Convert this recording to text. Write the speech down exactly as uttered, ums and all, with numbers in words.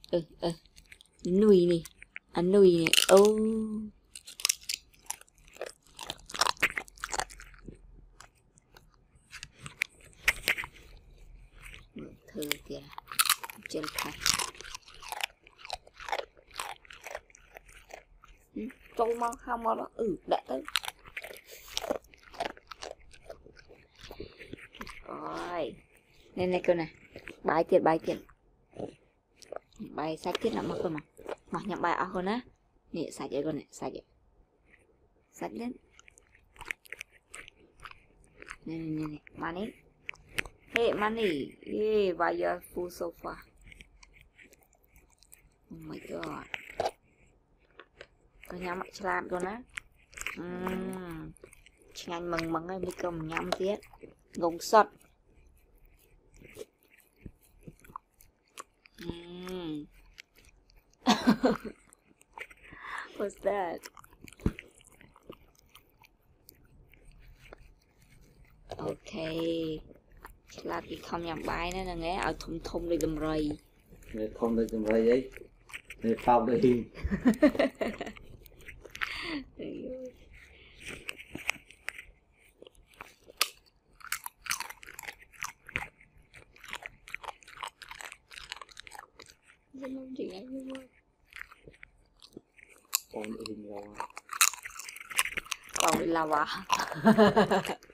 ừ ừ nuôi nè anh nuôi nè ô thử kìa chân phải trâu mau không mau đó ừ đã tới rồi nên này cơ này bài tiền bài tiền bài sạch tiết lắm mà cơ mà mà nhậm bài áo con á nè sạch vậy con này sạch vậy sạch đến nè nè nè money hey money yeah buy your full sofa oh my god có nhắm mặt làm con á uhm. Nhanh mừng mừng ấy mới cầm nhắm tiết gồng sọt mm. What's that? Ok là cái không nhầm bài nữa nè nghe ở thùng thùng đi đầm rầy người không đi đầm rầy ấy người phao đi không chuyện ấy luôn còn đi lao còn đi lao à